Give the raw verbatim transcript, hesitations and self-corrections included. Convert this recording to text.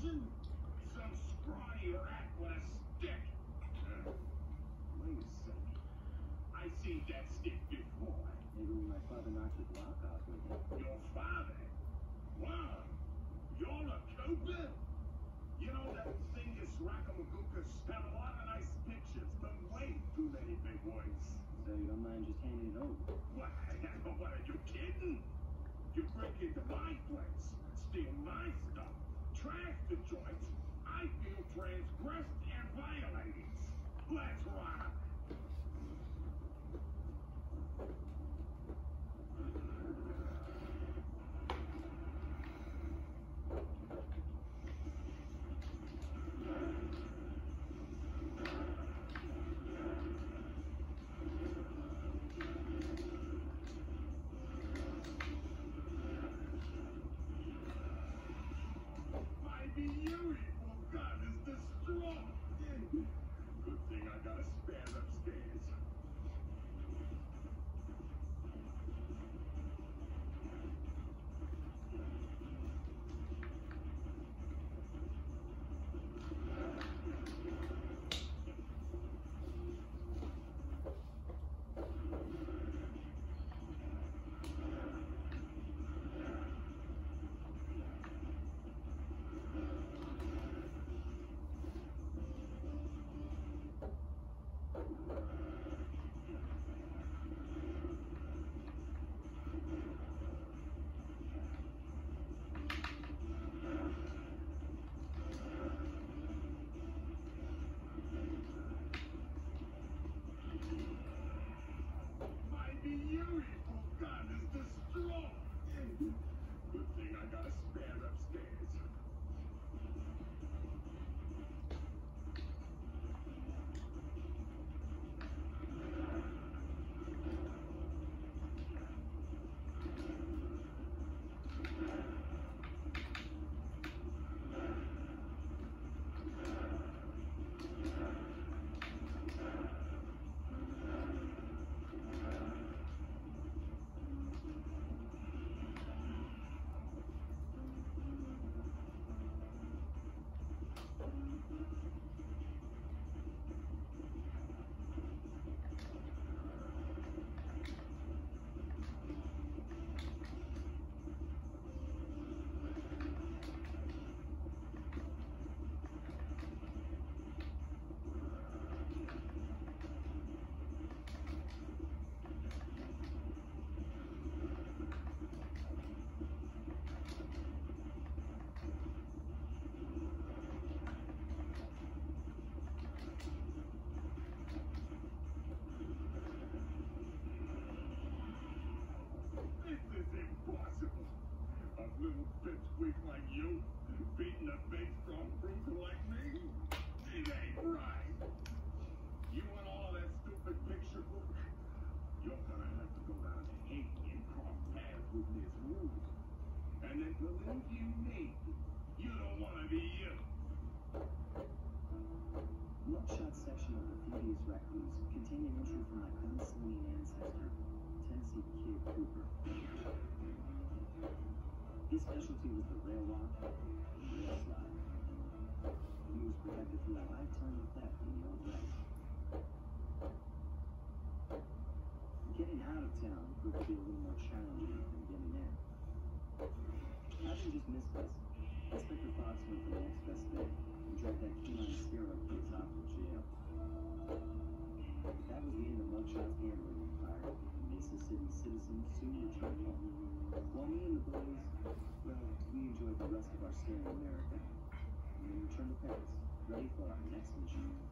prison? Some scrawny rat with a stick. Uh, wait a second. I seen that stick before. Maybe when my father knocked the block off with it. Your father? Wow. You're a Cooper? You know, that Thingus Rackamagookas have a lot of nice pictures, but way too many big ones. So you don't mind just handing it over? What? What, are you kidding? You break into my place, steal my stuff, trash the joints, I feel transgressed and violated. Let's rock. The beautiful gun is destroyed. Good thing I got a spare upstairs. Beautiful gun is destroyed. Good thing I got a spare upstairs. Impossible. A little pipsqueak like you beating a big strong bruiser like me? It ain't right. You want all that stupid picture book? You're gonna have to go down to Haiti and cross paths with Miss Wood. And then believe you me, you don't want to be you. Mugshot section of the Thievius Records contained an entry from my unslinging ancestor, Tennessee Kid Cooper. His specialty was the rail walk and rail slide. He was protected through a lifetime of theft in the Old West. Getting out of town proved to be a little more challenging than getting in. Having just missed us, Inspector Fox went for the next best thing and dragged that canine scarab case off to jail. That was the end of Mugshot's gambling empire, and Mesa City citizens soon returned home. While me and the boys, well, we enjoyed the rest of our stay in America, and then returned to Paris, ready for our next mission.